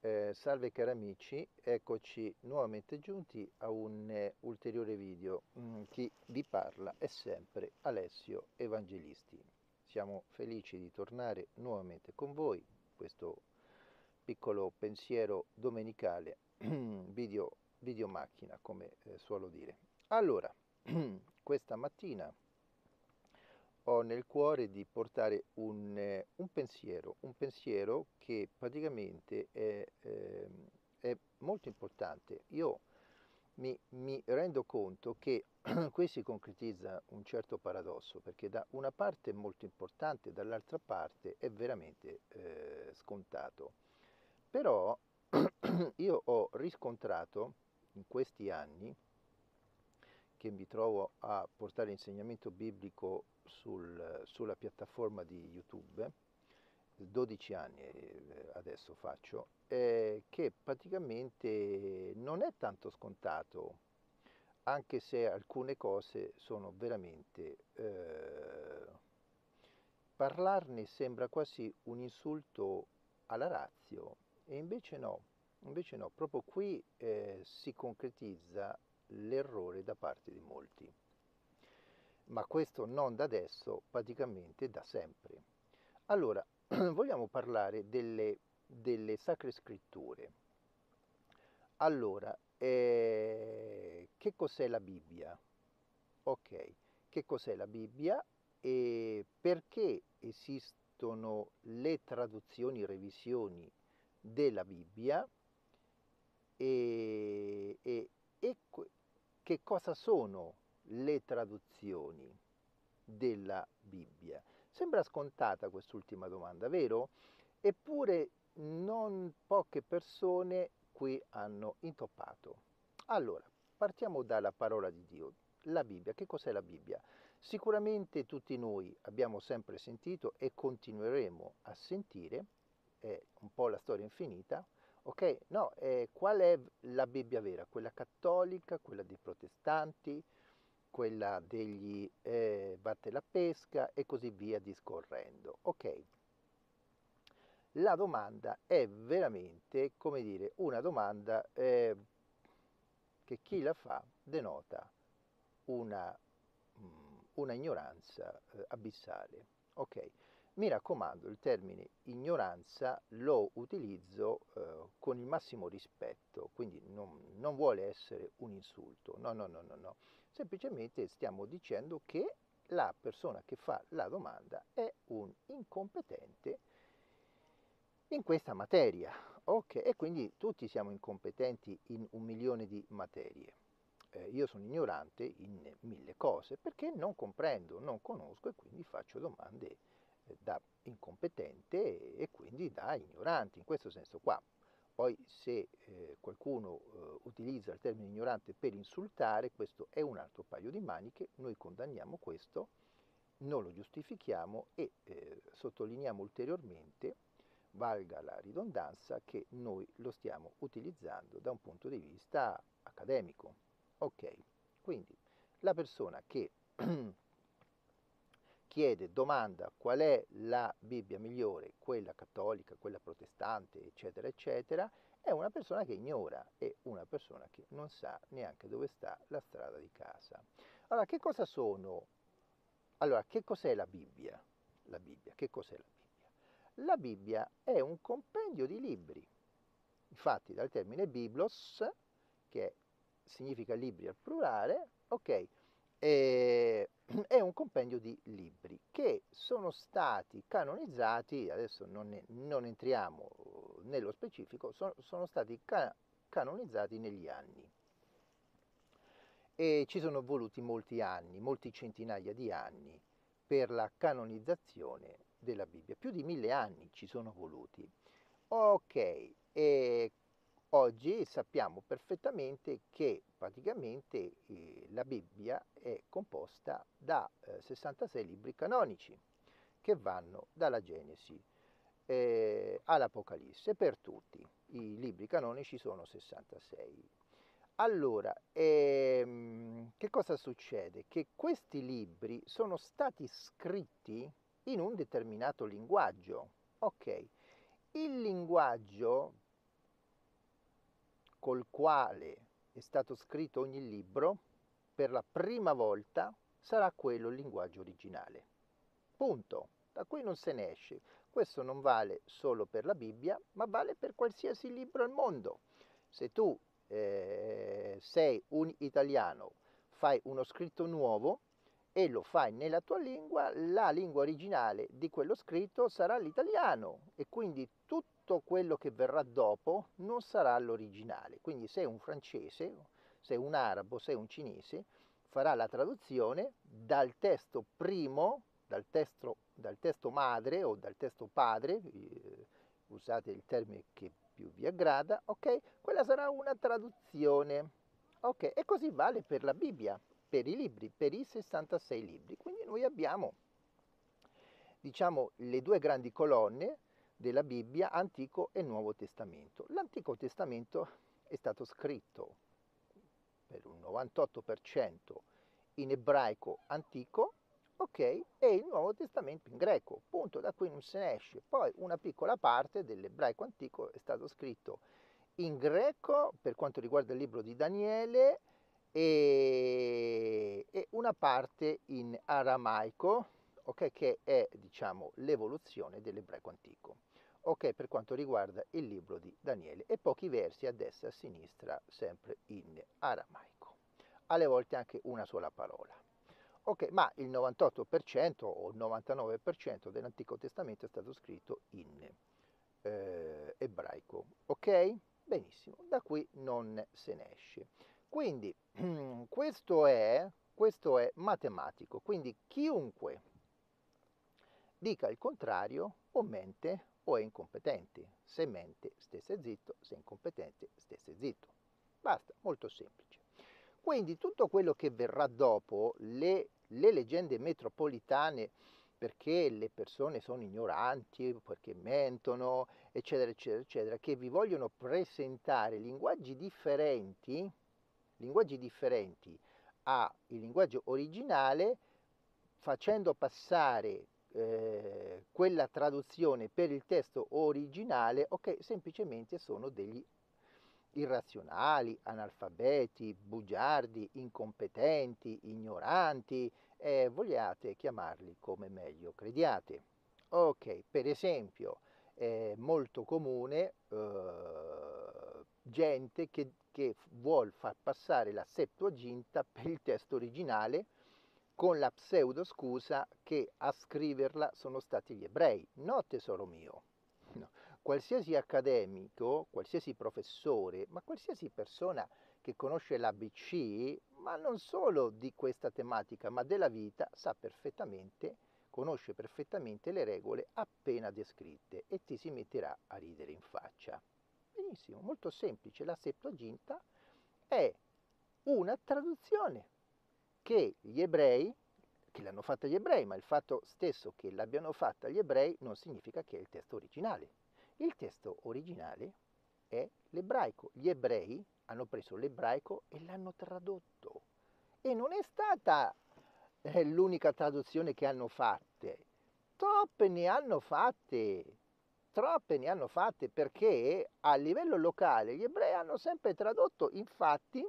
Salve cari amici, eccoci nuovamente giunti a un ulteriore video. Chi vi parla è sempre Alessio Evangelisti. Siamo felici di tornare nuovamente con voi, questo piccolo pensiero domenicale, video macchina come suolo dire. Allora, questa mattina ho nel cuore di portare un pensiero che praticamente è molto importante. Io mi rendo conto che qui si concretizza un certo paradosso, perché da una parte è molto importante, dall'altra parte è veramente scontato. Però io ho riscontrato in questi anni che mi trovo a portare insegnamento biblico sulla piattaforma di YouTube, 12 anni adesso faccio, che praticamente non è tanto scontato, anche se alcune cose sono veramente... parlarne sembra quasi un insulto alla ratio, e invece no, proprio qui si concretizza l'errore da parte di molti, ma questo non da adesso, praticamente da sempre. Allora, vogliamo parlare delle sacre scritture. Allora, che cos'è la Bibbia? Ok, che cos'è la Bibbia e perché esistono le traduzioni, revisioni della Bibbia e, e- e che cosa sono le traduzioni della Bibbia? Sembra scontata quest'ultima domanda, vero? Eppure non poche persone qui hanno intoppato. Allora, partiamo dalla parola di Dio. La Bibbia, che cos'è la Bibbia? Sicuramente tutti noi abbiamo sempre sentito e continueremo a sentire, è un po' la storia infinita, ok? No, qual è la Bibbia vera? Quella cattolica, quella dei protestanti, quella degli batte la pesca e così via discorrendo. Ok, la domanda è veramente, come dire, una domanda che chi la fa denota una, una ignoranza abissale. Ok, mi raccomando, il termine ignoranza lo utilizzo con il massimo rispetto, quindi non vuole essere un insulto, no, no, no, no, no. Semplicemente stiamo dicendo che la persona che fa la domanda è un incompetente in questa materia. Ok, e quindi tutti siamo incompetenti in 1 milione di materie. Io sono ignorante in 1000 cose perché non comprendo, non conosco e quindi faccio domande da incompetente e quindi da ignorante, in questo senso qua. Poi se qualcuno utilizza il termine ignorante per insultare, questo è un altro paio di maniche, noi condanniamo questo, non lo giustifichiamo e sottolineiamo ulteriormente, valga la ridondanza, che noi lo stiamo utilizzando da un punto di vista accademico. Ok, quindi la persona che chiede, domanda qual è la Bibbia migliore, quella cattolica, quella protestante, eccetera, eccetera, è una persona che ignora, è una persona che non sa neanche dove sta la strada di casa. Allora, che cosa sono? Allora, che cos'è la Bibbia? La Bibbia, che cos'è la Bibbia? La Bibbia è un compendio di libri. Infatti, dal termine biblos, che significa libri al plurale, ok, è un compendio di libri che sono stati canonizzati, adesso non entriamo nello specifico, sono stati canonizzati negli anni. E ci sono voluti molti anni, molti centinaia di anni per la canonizzazione della Bibbia. Più di 1000 anni ci sono voluti. Ok, e oggi sappiamo perfettamente che praticamente la Bibbia è composta da 66 libri canonici che vanno dalla Genesi all'Apocalisse per tutti. I libri canonici sono 66. Allora, che cosa succede? Che questi libri sono stati scritti in un determinato linguaggio. Ok, il linguaggio col quale è stato scritto ogni libro, per la prima volta sarà quello il linguaggio originale. Punto. Da qui non se ne esce. Questo non vale solo per la Bibbia, ma vale per qualsiasi libro al mondo. Se tu sei un italiano, fai uno scritto nuovo e lo fai nella tua lingua, la lingua originale di quello scritto sarà l'italiano e quindi tutto quello che verrà dopo non sarà l'originale. Quindi se un francese, se un arabo, se un cinese farà la traduzione dal testo primo, dal testo madre o dal testo padre, usate il termine che più vi aggrada, ok? Quella sarà una traduzione, ok? E così vale per la Bibbia, per i libri, per i 66 libri. Quindi noi abbiamo, diciamo, le due grandi colonne della Bibbia, Antico e Nuovo Testamento. L'Antico Testamento è stato scritto per un 98% in ebraico antico, ok? E il Nuovo Testamento in greco, punto, da cui non se ne esce. Poi una piccola parte dell'ebraico antico è stato scritto in greco per quanto riguarda il libro di Daniele e una parte in aramaico, ok? Che è, diciamo, l'evoluzione dell'ebraico antico. Ok, per quanto riguarda il libro di Daniele e pochi versi a destra e a sinistra sempre in aramaico, alle volte anche una sola parola. Ok, ma il 98% o il 99% dell'Antico Testamento è stato scritto in ebraico. Ok? Benissimo, da qui non se ne esce. Quindi questo è matematico, quindi chiunque dica il contrario o mente o è incompetente. Se mente, stesse zitto, se è incompetente, stesse zitto. Basta, molto semplice. Quindi tutto quello che verrà dopo, le leggende metropolitane, perché le persone sono ignoranti, perché mentono, eccetera, eccetera, eccetera, che vi vogliono presentare linguaggi differenti al linguaggio originale, facendo passare quella traduzione per il testo originale, ok, semplicemente sono degli irrazionali, analfabeti, bugiardi, incompetenti, ignoranti, vogliate chiamarli come meglio crediate. Ok, per esempio, è molto comune gente che vuol far passare la Septuaginta per il testo originale con la pseudo scusa che a scriverla sono stati gli ebrei. No, tesoro mio. No. Qualsiasi accademico, qualsiasi professore, ma qualsiasi persona che conosce l'ABC, ma non solo di questa tematica, ma della vita, sa perfettamente, conosce perfettamente le regole appena descritte e ti si metterà a ridere in faccia. Benissimo, molto semplice. La Septuaginta è una traduzione che gli ebrei, che l'hanno fatta gli ebrei, ma il fatto stesso che l'abbiano fatta gli ebrei non significa che è il testo originale. Il testo originale è l'ebraico. Gli ebrei hanno preso l'ebraico e l'hanno tradotto. E non è stata l'unica traduzione che hanno fatte. Troppe ne hanno fatte perché a livello locale gli ebrei hanno sempre tradotto, infatti,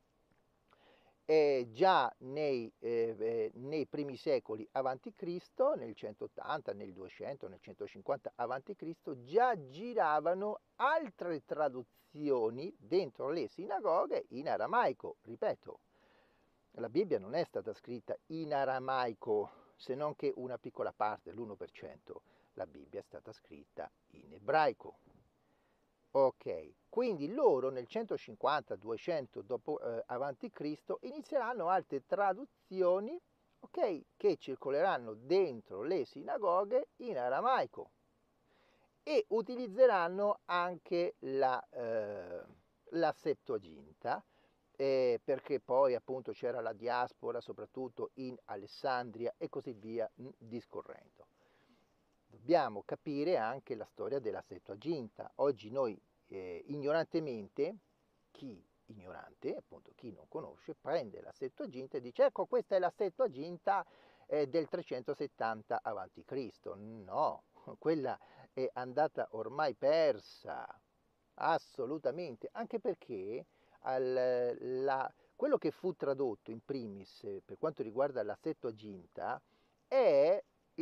già nei primi secoli avanti Cristo, nel 180, nel 200, nel 150 avanti Cristo, già giravano altre traduzioni dentro le sinagoghe in aramaico. Ripeto, la Bibbia non è stata scritta in aramaico, se non che una piccola parte, l'1%. La Bibbia è stata scritta in ebraico. Ok, quindi loro nel 150-200 dopo avanti Cristo inizieranno altre traduzioni, ok, che circoleranno dentro le sinagoghe in aramaico e utilizzeranno anche la Septuaginta, perché poi appunto c'era la diaspora soprattutto in Alessandria e così via discorrendo. Dobbiamo capire anche la storia della Septuaginta. Oggi noi ignorantemente, ignorante, appunto chi non conosce, prende la Septuaginta e dice ecco questa è la Septuaginta del 370 a.C. No, quella è andata ormai persa. assolutamente, anche perché quello che fu tradotto in primis per quanto riguarda la Settuaginta è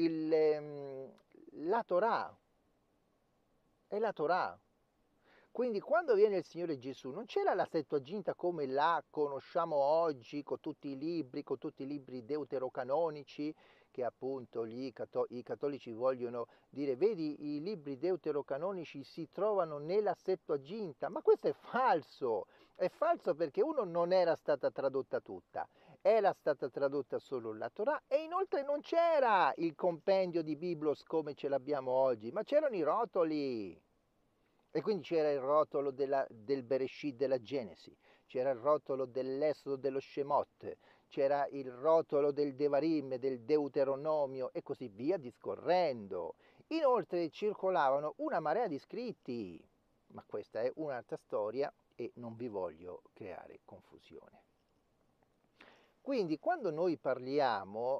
la Torah, è la Torah. Quindi quando viene il Signore Gesù non c'era la Settuaginta come la conosciamo oggi con tutti i libri deuterocanonici che appunto i cattolici vogliono dire, vedi i libri deuterocanonici si trovano nella Settuaginta, ma questo è falso perché uno non era stata tradotta tutta, era stata tradotta solo la Torah e inoltre non c'era il compendio di Biblos come ce l'abbiamo oggi, ma c'erano i rotoli. E quindi c'era il rotolo del Bereshit della Genesi, c'era il rotolo dell'Esodo dello Shemot, c'era il rotolo del Devarim, del Deuteronomio e così via discorrendo. Inoltre circolavano una marea di scritti, ma questa è un'altra storia e non vi voglio creare confusione. Quindi quando noi parliamo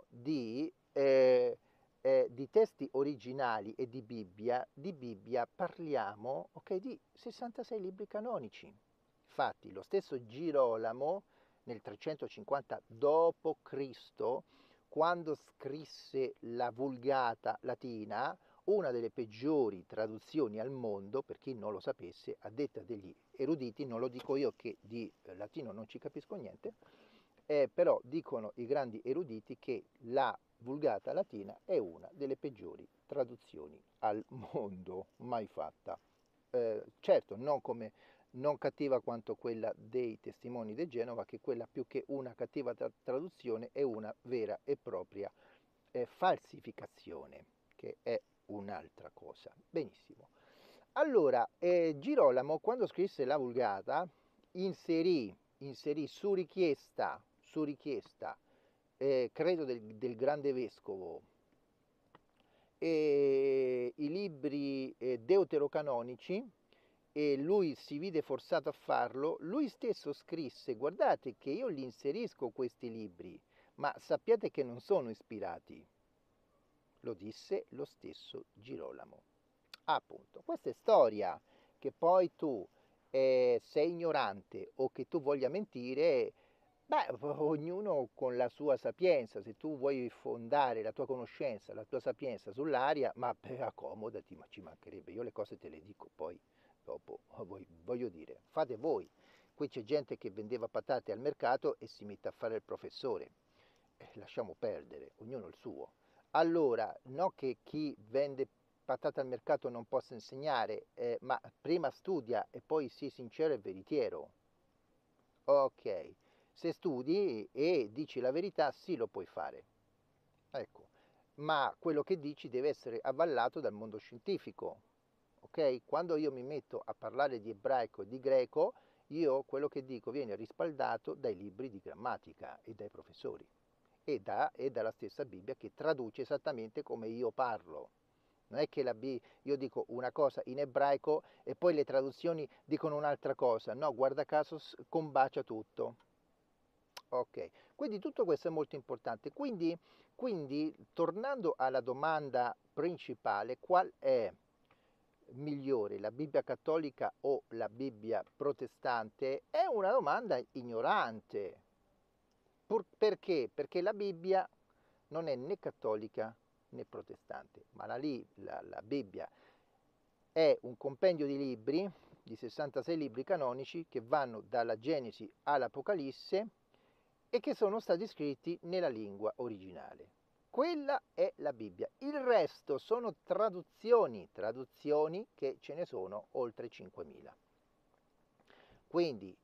di testi originali e di Bibbia parliamo di 66 libri canonici. Infatti lo stesso Girolamo nel 350 d.C., quando scrisse la Vulgata latina, una delle peggiori traduzioni al mondo, per chi non lo sapesse, a detta degli eruditi, non lo dico io che di latino non ci capisco niente, però dicono i grandi eruditi che la Vulgata latina è una delle peggiori traduzioni al mondo mai fatta. Certo, non cattiva quanto quella dei Testimoni di Genova, che quella più che una cattiva traduzione è una vera e propria falsificazione, che è un'altra cosa. Benissimo. Allora, Girolamo, quando scrisse la Vulgata, inserì su richiesta credo del grande vescovo, i libri deuterocanonici, e lui si vide forzato a farlo, lui stesso scrisse, guardate che io li inserisco questi libri, ma sappiate che non sono ispirati. Lo disse lo stesso Girolamo. Appunto, questa è storia, che poi tu sei ignorante o che tu voglia mentire. Beh, ognuno con la sua sapienza, se tu vuoi fondare la tua conoscenza, la tua sapienza sull'aria, ma accomodati, ma ci mancherebbe, io le cose te le dico poi dopo, voglio dire, fate voi. Qui c'è gente che vendeva patate al mercato e si mette a fare il professore, lasciamo perdere, ognuno il suo. Allora, no che chi vende patate al mercato non possa insegnare, ma prima studia e poi sii sincero e veritiero. Ok. Se studi e dici la verità, sì, lo puoi fare. Ecco, ma quello che dici deve essere avvallato dal mondo scientifico. Ok? Quando io mi metto a parlare di ebraico e di greco, io quello che dico viene rispaldato dai libri di grammatica e dai professori e dalla stessa Bibbia che traduce esattamente come io parlo. Non è che io dico una cosa in ebraico e poi le traduzioni dicono un'altra cosa. No, guarda caso combacia tutto. Ok, quindi tutto questo è molto importante. Quindi, tornando alla domanda principale, qual è migliore, la Bibbia cattolica o la Bibbia protestante? È una domanda ignorante. Perché? Perché la Bibbia non è né cattolica né protestante, ma la Bibbia è un compendio di libri, di 66 libri canonici, che vanno dalla Genesi all'Apocalisse e che sono stati scritti nella lingua originale. Quella è la Bibbia. Il resto sono traduzioni che ce ne sono oltre 5.000. Quindi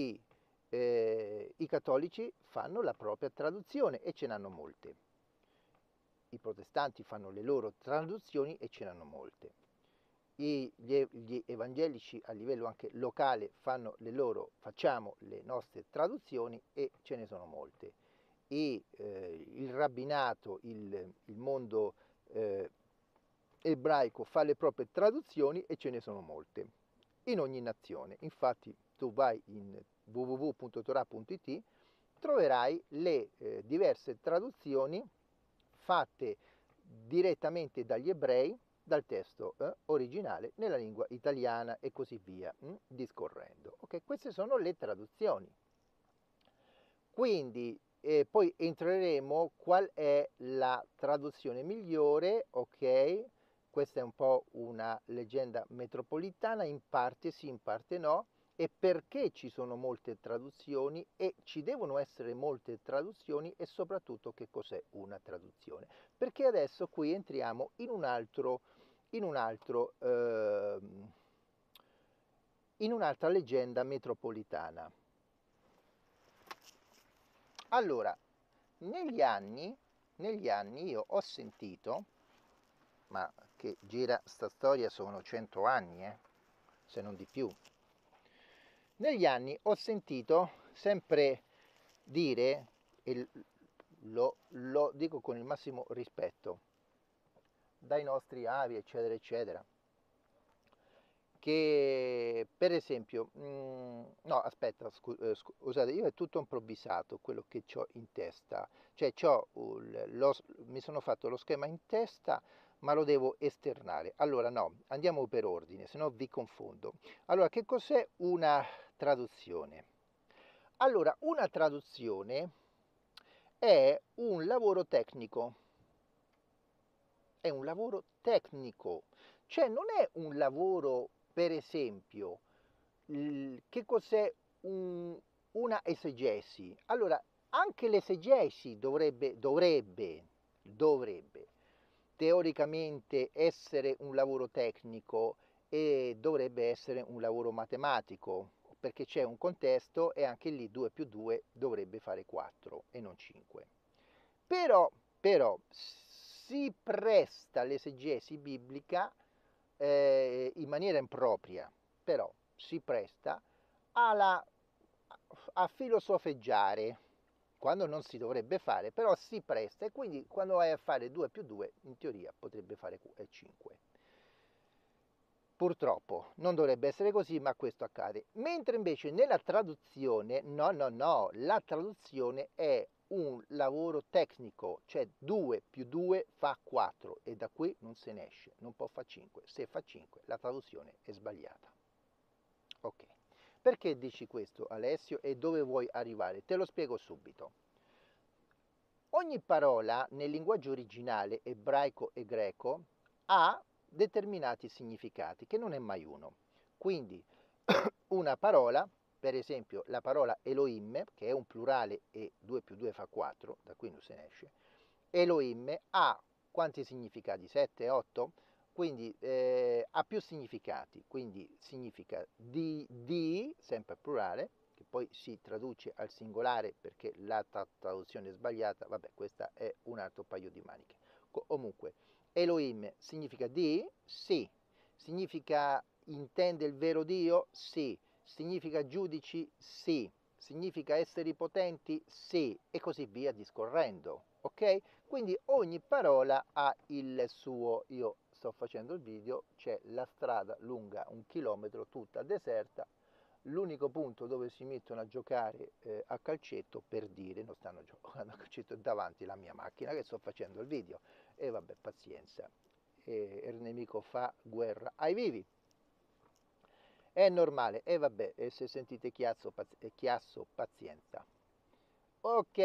i cattolici fanno la propria traduzione e ce n'hanno molte. I protestanti fanno le loro traduzioni e ce n'hanno molte. Gli evangelici a livello anche locale facciamo le nostre traduzioni e ce ne sono molte. Il rabbinato, il mondo ebraico fa le proprie traduzioni e ce ne sono molte, in ogni nazione. Infatti tu vai in www.torah.it, troverai le diverse traduzioni fatte direttamente dagli ebrei dal testo originale nella lingua italiana e così via, discorrendo. Ok, queste sono le traduzioni. Quindi poi entreremo qual è la traduzione migliore, ok? Questa è un po' una leggenda metropolitana, in parte sì, in parte no, e perché ci sono molte traduzioni e ci devono essere molte traduzioni e soprattutto che cos'è una traduzione. Perché adesso qui entriamo in un'altra leggenda metropolitana. Allora, negli anni io ho sentito, ma che gira sta storia sono 100 anni, se non di più. Negli anni ho sentito sempre dire, e lo dico con il massimo rispetto, dai nostri avi, eccetera, eccetera, che per esempio, no aspetta, scusate, io è tutto improvvisato quello che ho in testa, cioè mi sono fatto lo schema in testa ma lo devo esternare. Allora no, andiamo per ordine, se no vi confondo. Allora, che cos'è una traduzione? Allora, una traduzione è un lavoro tecnico, è un lavoro tecnico, cioè non è un lavoro, per esempio, che cos'è una esegesi? Allora, anche l'esegesi dovrebbe teoricamente essere un lavoro tecnico e dovrebbe essere un lavoro matematico, perché c'è un contesto e anche lì 2 più 2 dovrebbe fare 4 e non 5. Però si presta l'esegesi biblica in maniera impropria, però si presta a filosofeggiare, quando non si dovrebbe fare, però si presta e quindi quando vai a fare 2 più 2 in teoria potrebbe fare 5. Purtroppo non dovrebbe essere così, ma questo accade. Mentre invece nella traduzione, no, la traduzione è un lavoro tecnico, cioè 2 più 2 fa 4 e da qui non se ne esce, non può fare 5. Se fa 5 la traduzione è sbagliata. Ok. Perché dici questo, Alessio, e dove vuoi arrivare? Te lo spiego subito. Ogni parola nel linguaggio originale ebraico e greco ha determinati significati, che non è mai uno. Quindi una parola, per esempio la parola Elohim, che è un plurale e 2 più 2 fa 4, da qui non se ne esce, Elohim ha quanti significati? 7, 8? Quindi ha più significati, quindi significa di, sempre plurale, che poi si traduce al singolare perché la traduzione è sbagliata, vabbè, questa è un altro paio di maniche. Comunque, Elohim significa di? Sì. Significa intende il vero Dio? Sì. Significa giudici? Sì. Significa esseri potenti? Sì. E così via discorrendo, ok? Quindi ogni parola ha il suo, io sto facendo il video, c'è la strada lunga 1 chilometro tutta deserta, l'unico punto dove si mettono a giocare a calcetto, per dire, non stanno giocando a calcetto, davanti alla mia macchina che sto facendo il video, e vabbè, pazienza, il nemico fa guerra ai vivi, è normale, e vabbè, e se sentite chiasso, pazienza. Ok,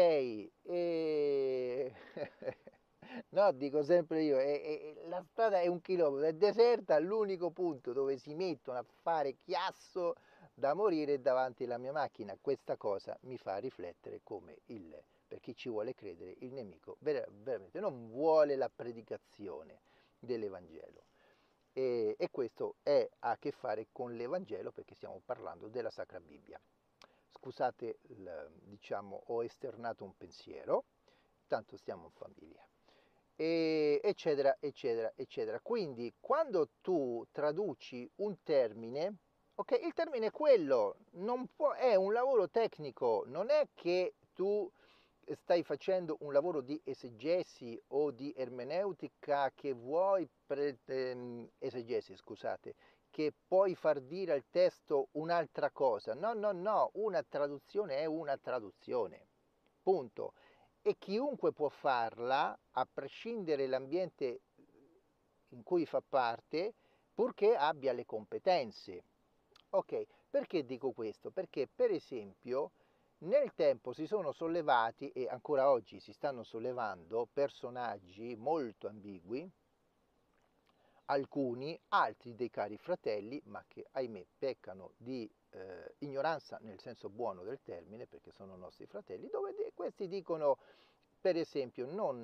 no, dico sempre io, la strada è 1 chilometro, è deserta, l'unico punto dove si mettono a fare chiasso da morire è davanti alla mia macchina. Questa cosa mi fa riflettere come per chi ci vuole credere, il nemico veramente non vuole la predicazione dell'Evangelo. E questo ha a che fare con l'Evangelo perché stiamo parlando della Sacra Bibbia. Scusate, diciamo, ho esternato un pensiero, tanto stiamo in famiglia, eccetera, eccetera, eccetera. Quindi, quando tu traduci un termine, ok, il termine è quello, è un lavoro tecnico, non è che tu stai facendo un lavoro di esegesi o di ermeneutica che vuoi, esegesi, scusate, che puoi far dire al testo un'altra cosa. No, una traduzione è una traduzione, punto. E chiunque può farla, a prescindere dall'ambiente in cui fa parte, purché abbia le competenze. Ok, perché dico questo? Perché per esempio nel tempo si sono sollevati e ancora oggi si stanno sollevando personaggi molto ambigui, alcuni, altri dei cari fratelli, ma che ahimè peccano di ignoranza nel senso buono del termine, perché sono nostri fratelli, dove questi dicono, per esempio,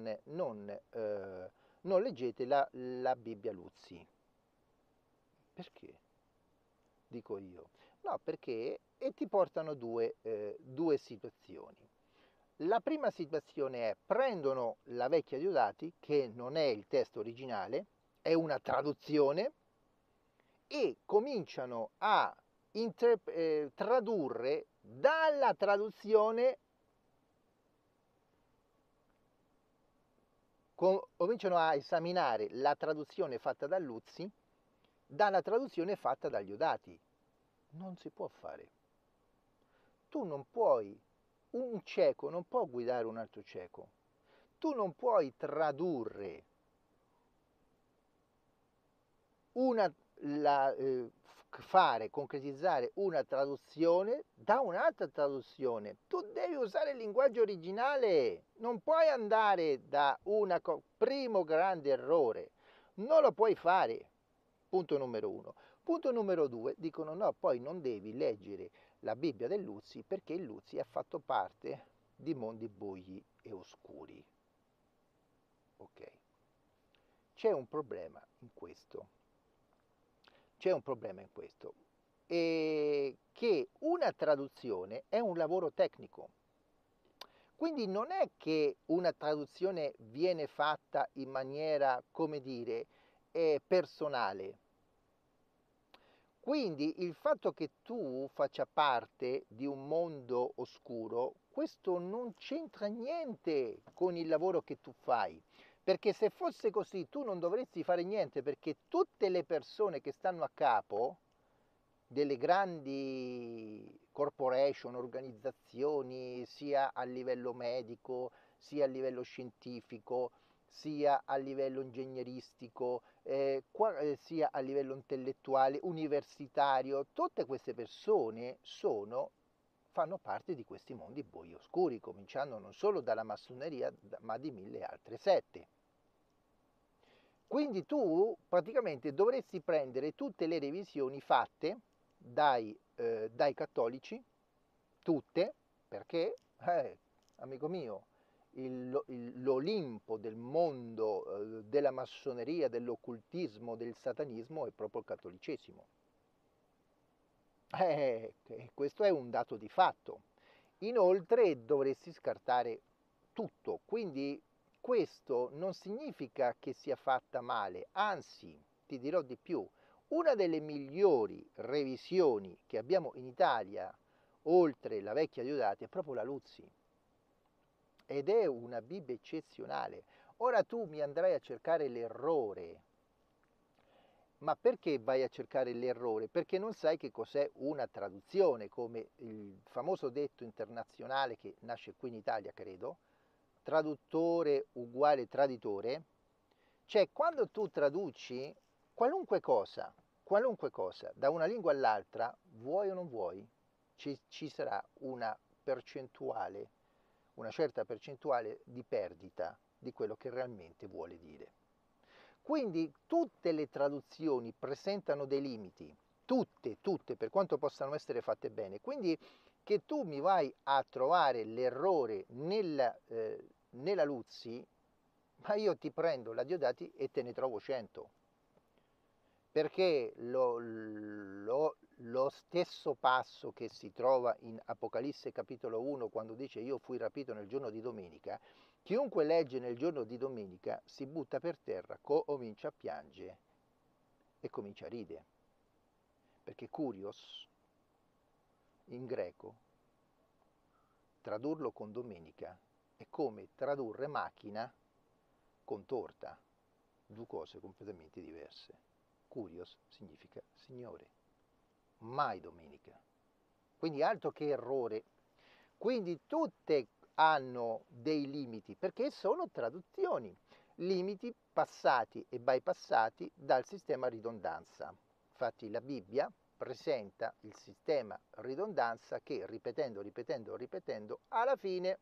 non leggete la Bibbia Luzzi. Perché? Dico io. No, perché e ti portano due situazioni. La prima situazione è prendono la vecchia Diodati, che non è il testo originale, è una traduzione, e cominciano a tradurre dalla traduzione, cominciano a esaminare la traduzione fatta da Luzzi dalla traduzione fatta dagli Diodati. Non si può fare. Tu non puoi, un cieco non può guidare un altro cieco. Tu non puoi tradurre concretizzare una traduzione da un'altra traduzione. Tu devi usare il linguaggio originale, non puoi andare da primo grande errore, non lo puoi fare. Punto numero uno. Punto numero due, dicono no, poi non devi leggere la Bibbia del Luzzi perché il Luzzi ha fatto parte di mondi bui e oscuri. Ok. C'è un problema in questo. C'è un problema in questo. E che una traduzione è un lavoro tecnico. Quindi non è che una traduzione viene fatta in maniera, come dire, personale. Quindi il fatto che tu faccia parte di un mondo oscuro, questo non c'entra niente con il lavoro che tu fai. Perché se fosse così tu non dovresti fare niente, perché tutte le persone che stanno a capo delle grandi corporation, organizzazioni, sia a livello medico, sia a livello scientifico, sia a livello ingegneristico, sia a livello intellettuale, universitario, tutte queste persone fanno parte di questi mondi bui oscuri, cominciando non solo dalla massoneria, ma di mille altre sette. Quindi tu praticamente dovresti prendere tutte le revisioni fatte dai cattolici, tutte, perché, amico mio, l'Olimpo del mondo della massoneria, dell'occultismo, del satanismo è proprio il cattolicesimo. Questo è un dato di fatto. Inoltre dovresti scartare tutto, quindi questo non significa che sia fatta male, anzi, ti dirò di più, una delle migliori revisioni che abbiamo in Italia, oltre la vecchia Diodati, è proprio la Luzzi. Ed è una Bibbia eccezionale. Ora tu mi andrai a cercare l'errore. Ma perché vai a cercare l'errore? Perché non sai che cos'è una traduzione, come il famoso detto internazionale che nasce qui in Italia, credo, traduttore uguale traditore. Cioè, quando tu traduci qualunque cosa, da una lingua all'altra, vuoi o non vuoi, ci sarà una percentuale, una certa percentuale di perdita di quello che realmente vuole dire. Quindi tutte le traduzioni presentano dei limiti, tutte, per quanto possano essere fatte bene. Quindi che tu mi vai a trovare l'errore nella Luzzi, ma io ti prendo la Diodati e te ne trovo 100. Perché lo stesso passo che si trova in Apocalisse capitolo 1 quando dice io fui rapito nel giorno di domenica, chiunque legge nel giorno di domenica si butta per terra, comincia a piangere e comincia a ridere. Perché Kurios in greco, tradurlo con domenica, è come tradurre macchina con torta, due cose completamente diverse. Kurios significa Signore, mai domenica. Quindi altro che errore. Quindi tutte hanno dei limiti perché sono traduzioni. limiti passati e bypassati dal sistema ridondanza. Infatti la Bibbia presenta il sistema ridondanza che ripetendo, alla fine,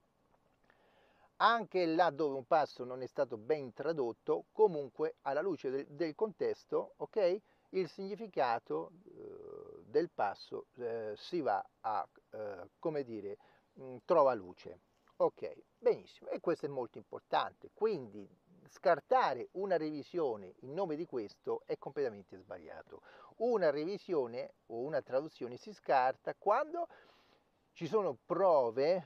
anche là dove un passo non è stato ben tradotto, comunque alla luce del contesto, ok, il significato del passo si va a, come dire, trova luce. Ok, benissimo, e questo è molto importante, quindi scartare una revisione in nome di questo è completamente sbagliato. Una revisione o una traduzione si scarta quando ci sono prove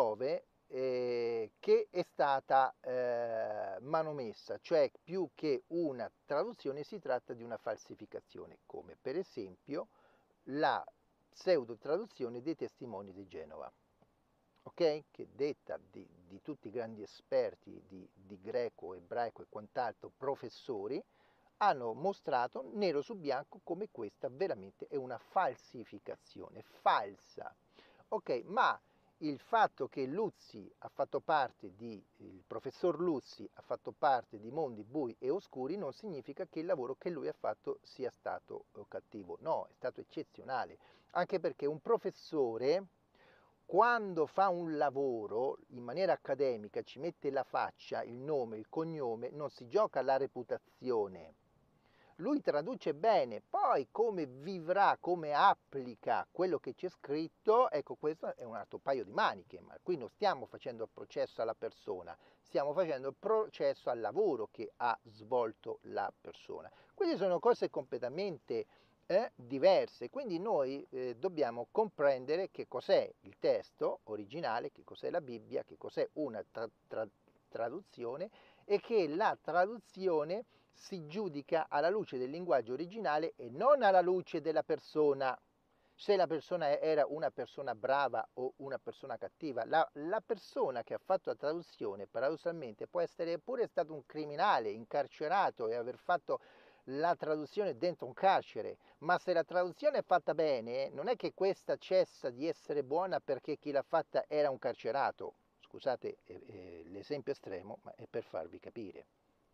che è stata manomessa, cioè più che una traduzione si tratta di una falsificazione, come per esempio la pseudo traduzione dei testimoni di Genova, ok? Che detta di tutti i grandi esperti di greco, ebraico e quant'altro, professori, hanno mostrato nero su bianco come questa veramente è una falsificazione, falsa. Ok, ma il fatto che Luzzi ha fatto parte il professor Luzzi ha fatto parte di mondi bui e oscuri non significa che il lavoro che lui ha fatto sia stato cattivo. No, è stato eccezionale, anche perché un professore quando fa un lavoro in maniera accademica ci mette la faccia, il nome, il cognome, non si gioca la reputazione. Lui traduce bene, poi come vivrà, come applica quello che c'è scritto, ecco, questo è un altro paio di maniche, ma qui non stiamo facendo il processo alla persona, stiamo facendo il processo al lavoro che ha svolto la persona. Quindi sono cose completamente diverse, quindi noi dobbiamo comprendere che cos'è il testo originale, che cos'è la Bibbia, che cos'è una traduzione e che la traduzione si giudica alla luce del linguaggio originale e non alla luce della persona. Se la persona era una persona brava o una persona cattiva, la persona che ha fatto la traduzione paradossalmente può essere pure stato un criminale incarcerato e aver fatto la traduzione dentro un carcere, ma se la traduzione è fatta bene, non è che questa cessa di essere buona perché chi l'ha fatta era un carcerato. Scusate l'esempio estremo, ma è per farvi capire.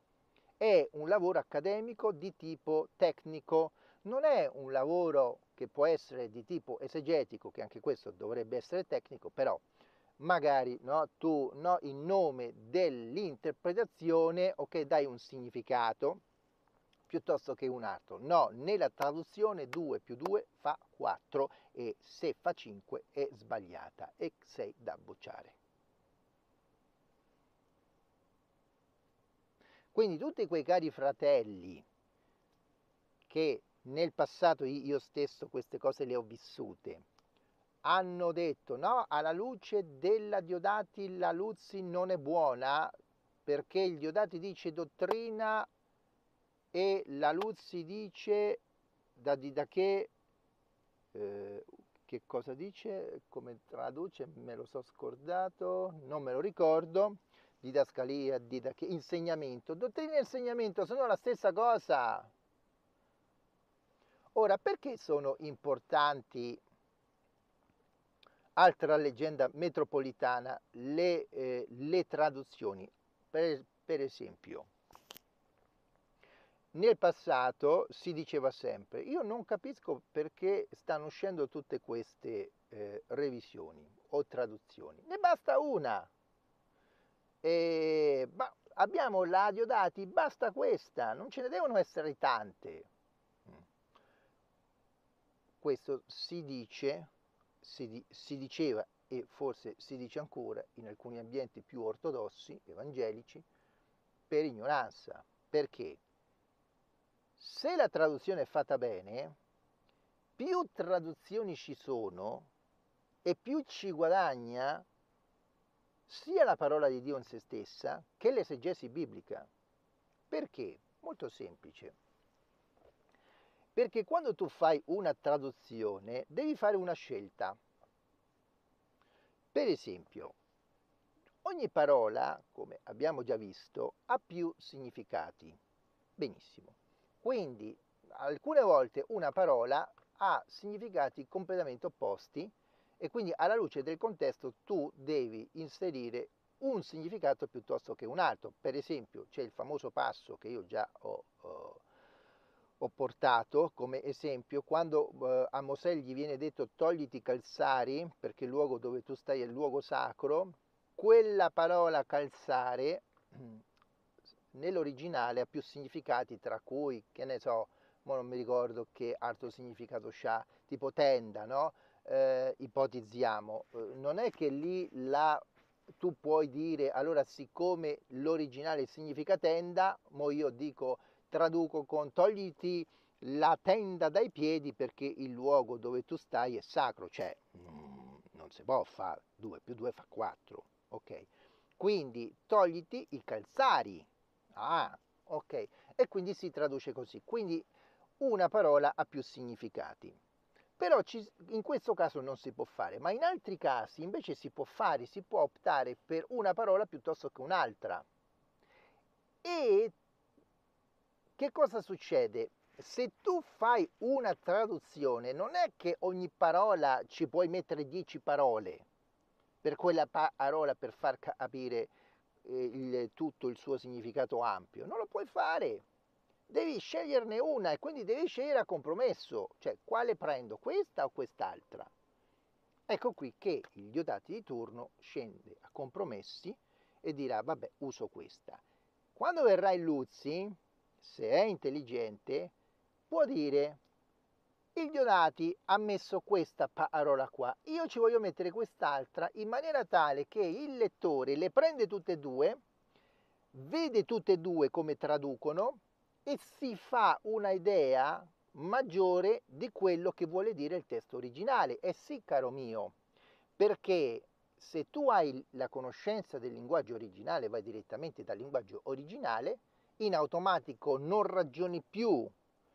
È un lavoro accademico di tipo tecnico, non è un lavoro che può essere di tipo esegetico, che anche questo dovrebbe essere tecnico, però magari no, tu no, in nome dell'interpretazione ok, dai un significato piuttosto che un altro. No, nella traduzione 2 più 2 fa 4 e se fa 5 è sbagliata e sei da bocciare. Quindi tutti quei cari fratelli che nel passato io stesso queste cose le ho vissute, hanno detto no, alla luce della Diodati la Luzzi non è buona perché il Diodati dice dottrina e la Luzzi dice che cosa dice, come traduce, me lo so scordato, non me lo ricordo, didascalia, insegnamento, dottrina e insegnamento sono la stessa cosa. Ora, perché sono importanti, altra leggenda metropolitana, le traduzioni? Per esempio, nel passato si diceva sempre, io non capisco perché stanno uscendo tutte queste revisioni o traduzioni, ne basta una. Abbiamo la Diodati, basta questa, non ce ne devono essere tante. Questo si dice, si diceva e forse si dice ancora in alcuni ambienti più ortodossi, evangelici, per ignoranza. Perché? Se la traduzione è fatta bene, più traduzioni ci sono e più ci guadagna sia la parola di Dio in se stessa che l'esegesi biblica. Perché? Molto semplice. Perché quando tu fai una traduzione devi fare una scelta. Per esempio, ogni parola, come abbiamo già visto, ha più significati. Benissimo. Quindi, alcune volte una parola ha significati completamente opposti e quindi alla luce del contesto tu devi inserire un significato piuttosto che un altro. Per esempio c'è il famoso passo che io già ho portato come esempio, quando a Mosè gli viene detto togliti i calzari perché il luogo dove tu stai è il luogo sacro, quella parola calzare nell'originale ha più significati, tra cui, che ne so, ma non mi ricordo che altro significato c'ha, tipo tenda, no? Ipotizziamo, non è che lì tu puoi dire, allora siccome l'originale significa tenda, mo io dico, traduco con togliti la tenda dai piedi perché il luogo dove tu stai è sacro, cioè non si può fare 2 più 2 fa 4, ok? Quindi togliti i calzari, ah, ok, e quindi si traduce così, quindi una parola ha più significati. Però in questo caso non si può fare, ma in altri casi invece si può fare, si può optare per una parola piuttosto che un'altra. E che cosa succede? Se tu fai una traduzione, non è che ogni parola ci puoi mettere 10 parole per quella parola per far capire tutto il suo significato ampio. Non lo puoi fare. Devi sceglierne una e quindi devi scegliere a compromesso, cioè quale prendo, questa o quest'altra. Ecco qui che il Diodati di turno scende a compromessi e dirà vabbè uso questa. Quando verrà il Luzzi, se è intelligente, può dire il Diodati ha messo questa parola qua, io ci voglio mettere quest'altra in maniera tale che il lettore le prende tutte e due, vede tutte e due come traducono e si fa una idea maggiore di quello che vuole dire il testo originale. E sì, caro mio, perché se tu hai la conoscenza del linguaggio originale, vai direttamente dal linguaggio originale, in automatico non ragioni più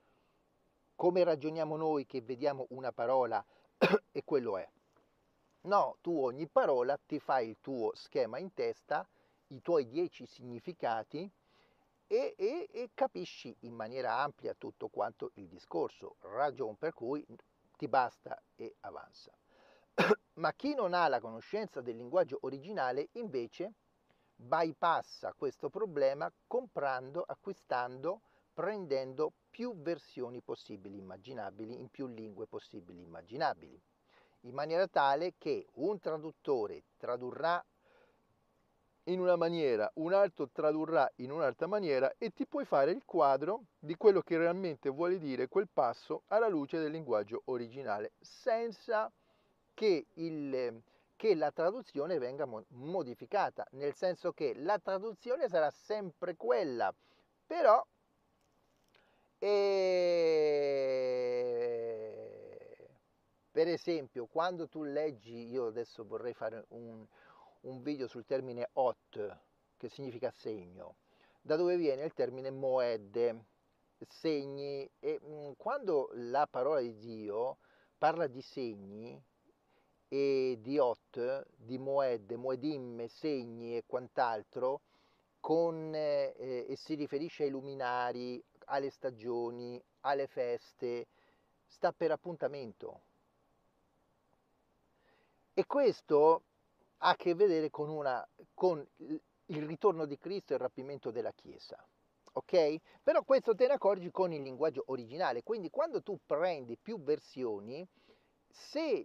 come ragioniamo noi che vediamo una parola e quello è. No, tu ogni parola ti fai il tuo schema in testa, i tuoi 10 significati e capisci in maniera ampia tutto quanto il discorso, ragion per cui ti basta e avanza. Ma chi non ha la conoscenza del linguaggio originale invece bypassa questo problema comprando, acquistando, prendendo più versioni possibili immaginabili in più lingue possibili immaginabili, in maniera tale che un traduttore tradurrà in una maniera, un altro tradurrà in un'altra maniera e ti puoi fare il quadro di quello che realmente vuole dire quel passo alla luce del linguaggio originale, senza che, che la traduzione venga modificata, nel senso che la traduzione sarà sempre quella, però per esempio quando tu leggi, io adesso vorrei fare un video sul termine ot, che significa segno, da dove viene il termine moed, segni, e quando la parola di Dio parla di segni e di ot, di moed, moedim, segni e quant'altro, e si riferisce ai luminari, alle stagioni, alle feste, sta per appuntamento. E questo ha a che vedere con il ritorno di Cristo e il rapimento della Chiesa. Ok? Però questo te ne accorgi con il linguaggio originale, quindi quando tu prendi più versioni, se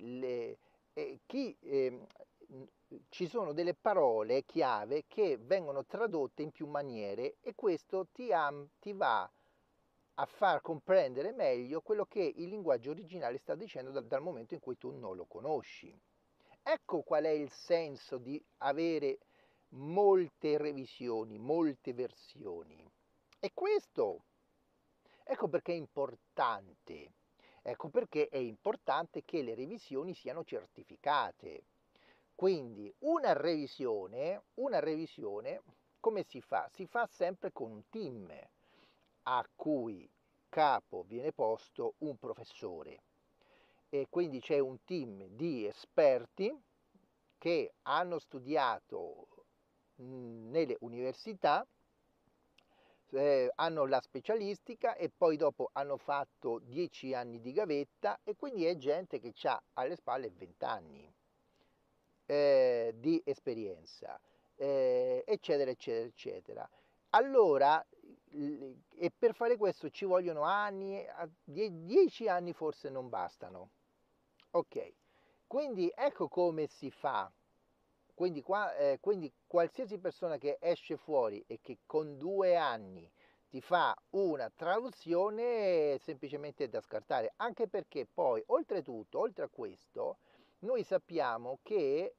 ci sono delle parole chiave che vengono tradotte in più maniere e questo ti va a far comprendere meglio quello che il linguaggio originale sta dicendo dal momento in cui tu non lo conosci. Ecco qual è il senso di avere molte revisioni, molte versioni. E questo, ecco perché è importante. Ecco perché è importante che le revisioni siano certificate. Quindi una revisione come si fa? Si fa sempre con un team a cui capo viene posto un professore e quindi c'è un team di esperti che hanno studiato nelle università, hanno la specialistica e poi dopo hanno fatto 10 anni di gavetta e quindi è gente che ha alle spalle 20 anni di esperienza eccetera, eccetera, eccetera. Allora, e per fare questo ci vogliono anni, 10 anni forse non bastano. Ok, quindi ecco come si fa. Quindi qualsiasi persona che esce fuori e che con 2 anni ti fa una traduzione semplicemente è da scartare, anche perché poi oltretutto, oltre a questo, noi sappiamo che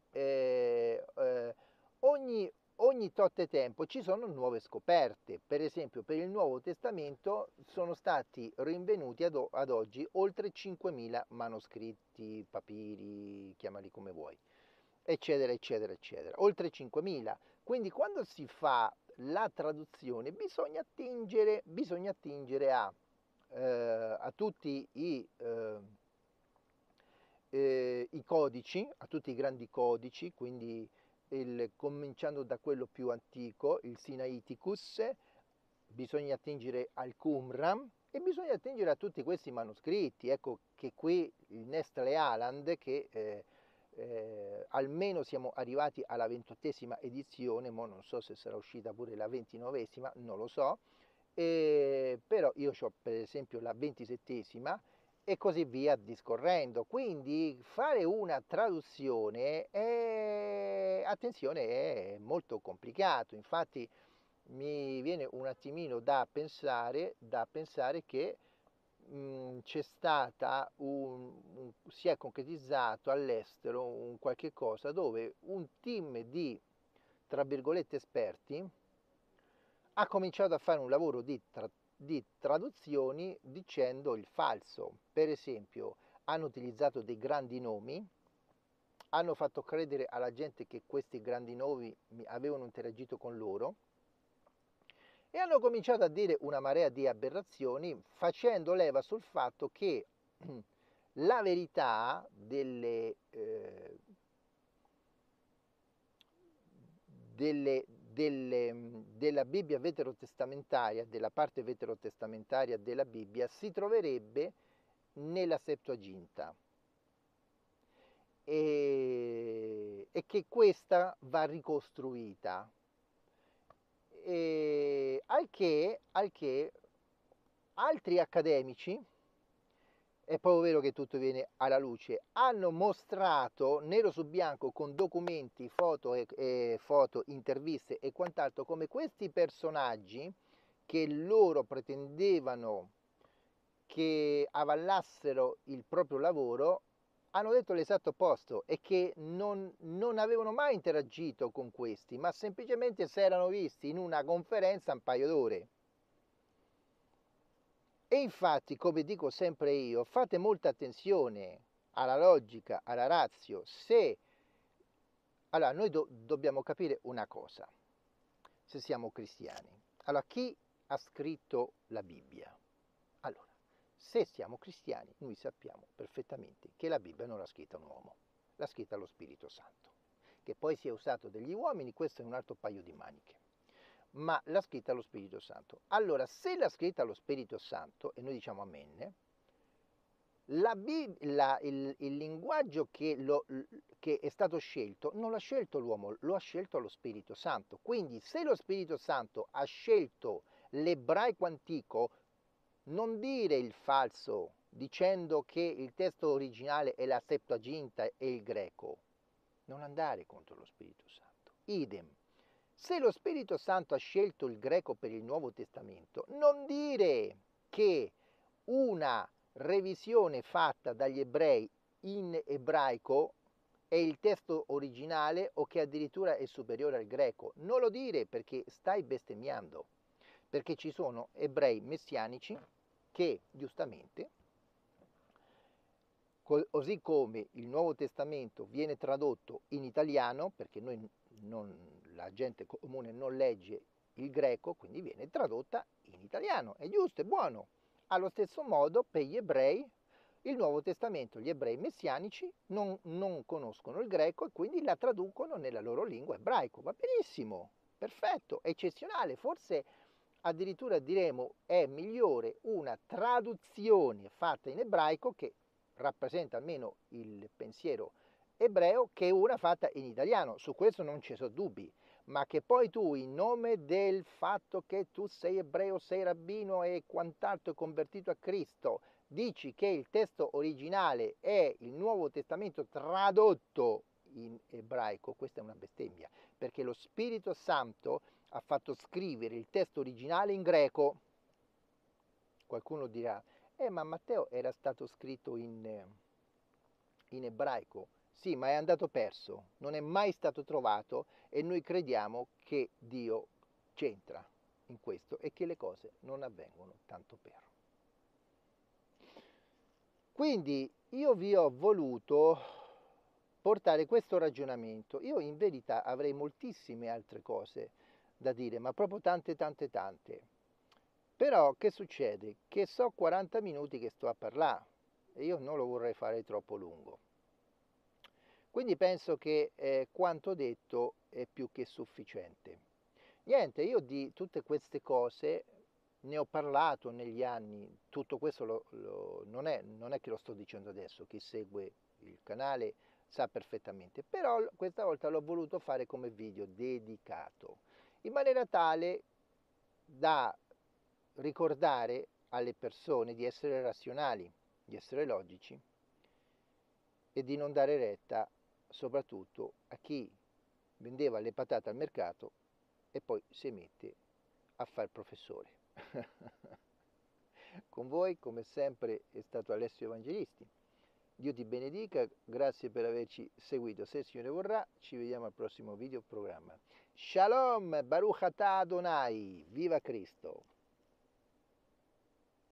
ogni tot tempo ci sono nuove scoperte. Per esempio, per il Nuovo Testamento sono stati rinvenuti ad oggi oltre 5.000 manoscritti, papiri, chiamali come vuoi, eccetera, eccetera, eccetera. Oltre 5.000. Quindi quando si fa la traduzione bisogna attingere a tutti i codici, a tutti i grandi codici, quindi cominciando da quello più antico, il Sinaiticus, bisogna attingere al Qumran e bisogna attingere a tutti questi manoscritti. Ecco che qui il Nestle Aland, che almeno siamo arrivati alla 28ª edizione, ma non so se sarà uscita pure la 29ª, non lo so, però io ho per esempio la 27ª e così via discorrendo. Quindi fare una traduzione attenzione, è molto complicato. Infatti mi viene un attimino da pensare che c'è stata si è concretizzato all'estero un qualche cosa dove un team di, tra virgolette, esperti ha cominciato a fare un lavoro di traduzioni dicendo il falso. Per esempio, hanno utilizzato dei grandi nomi, hanno fatto credere alla gente che questi grandi nomi avevano interagito con loro e hanno cominciato a dire una marea di aberrazioni facendo leva sul fatto che la verità della Bibbia veterotestamentaria, della parte veterotestamentaria della Bibbia, si troverebbe nella Septuaginta e che questa va ricostruita. Al che altri accademici, è proprio vero che tutto viene alla luce, hanno mostrato nero su bianco con documenti, foto, interviste e quant'altro come questi personaggi che loro pretendevano che avallassero il proprio lavoro hanno detto l'esatto opposto e che non avevano mai interagito con questi, ma semplicemente si erano visti in una conferenza un paio d'ore. E infatti, come dico sempre io, fate molta attenzione alla logica, alla ratio. Allora, noi dobbiamo capire una cosa, se siamo cristiani. Allora, chi ha scritto la Bibbia? Allora, se siamo cristiani, noi sappiamo perfettamente che la Bibbia non l'ha scritta un uomo, l'ha scritta lo Spirito Santo. Che poi sia usato degli uomini, questo è un altro paio di maniche. Ma l'ha scritta lo Spirito Santo. Allora, se l'ha scritta lo Spirito Santo, e noi diciamo amen, il linguaggio che è stato scelto non l'ha scelto l'uomo, lo ha scelto lo Spirito Santo. Quindi se lo Spirito Santo ha scelto l'ebraico antico, non dire il falso dicendo che il testo originale è la Septuaginta e il greco. Non andare contro lo Spirito Santo. Idem. Se lo Spirito Santo ha scelto il greco per il Nuovo Testamento, non dire che una revisione fatta dagli ebrei in ebraico è il testo originale o che addirittura è superiore al greco. Non lo dire perché stai bestemmiando, perché ci sono ebrei messianici che giustamente, così come il Nuovo Testamento viene tradotto in italiano, perché la gente comune non legge il greco, quindi viene tradotta in italiano, è giusto, è buono. Allo stesso modo per gli ebrei, il Nuovo Testamento, gli ebrei messianici non conoscono il greco e quindi la traducono nella loro lingua ebraico. Va benissimo, perfetto, eccezionale, forse addirittura diremo è migliore una traduzione fatta in ebraico che rappresenta almeno il pensiero ebreo che una fatta in italiano, su questo non ci sono dubbi, ma che poi tu, in nome del fatto che tu sei ebreo, sei rabbino e quant'altro convertito a Cristo, dici che il testo originale è il Nuovo Testamento tradotto in ebraico, questa è una bestemmia, perché lo Spirito Santo ha fatto scrivere il testo originale in greco. Qualcuno dirà, ma Matteo era stato scritto in ebraico. Sì, ma è andato perso, non è mai stato trovato e noi crediamo che Dio c'entra in questo e che le cose non avvengono tanto per. Quindi io vi ho voluto portare questo ragionamento. Io in verità avrei moltissime altre cose da dire, ma proprio tante, tante, tante. Però che succede? Che so 40 minuti che sto a parlare e io non lo vorrei fare troppo lungo. Quindi penso che quanto detto è più che sufficiente. Niente, io di tutte queste cose ne ho parlato negli anni, tutto questo non è che lo sto dicendo adesso, chi segue il canale sa perfettamente, però questa volta l'ho voluto fare come video dedicato, in maniera tale da ricordare alle persone di essere razionali, di essere logici e di non dare retta soprattutto a chi vendeva le patate al mercato e poi si mette a fare professore. Con voi, come sempre, è stato Alessio Evangelisti. Dio ti benedica, grazie per averci seguito. Se il Signore vorrà, ci vediamo al prossimo video programma. Shalom, Baruch atah Adonai, viva Cristo!